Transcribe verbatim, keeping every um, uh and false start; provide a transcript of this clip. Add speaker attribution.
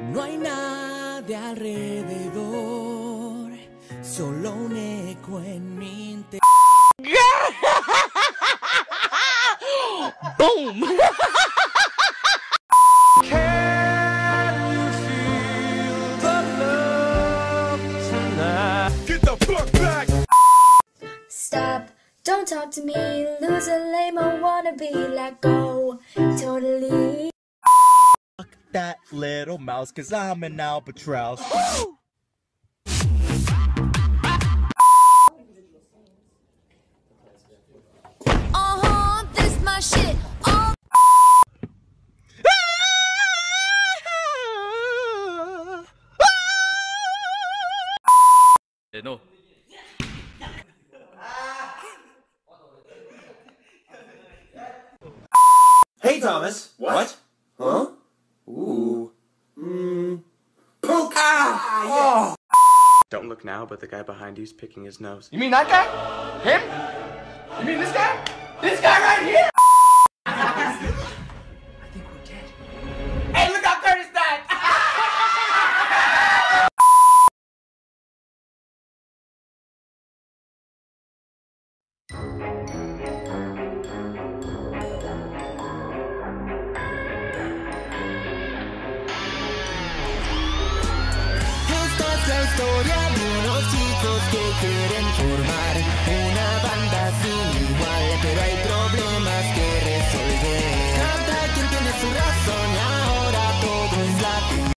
Speaker 1: No hay nadie alrededor, solo un eco en mi interior.
Speaker 2: Boom!
Speaker 3: Can you feel the love tonight? Get the fuck back!
Speaker 4: Stop, don't talk to me, loser, lame, I wanna be let go, totally.
Speaker 5: Fuck that little mouse, cause I'm an albatross.
Speaker 4: Uh-huh, this my shit, uh
Speaker 2: No.
Speaker 6: Hey, Thomas. What? Huh? Ooh. Mmm. Poke! Ah! Oh.
Speaker 7: Don't look now, but the guy behind you's picking his nose.
Speaker 3: You mean that guy? Him? You mean this guy? This guy right here? I think we're dead. Hey, look how Curtis died!
Speaker 1: Esta es la historia de unos chicos que quieren formar una banda sin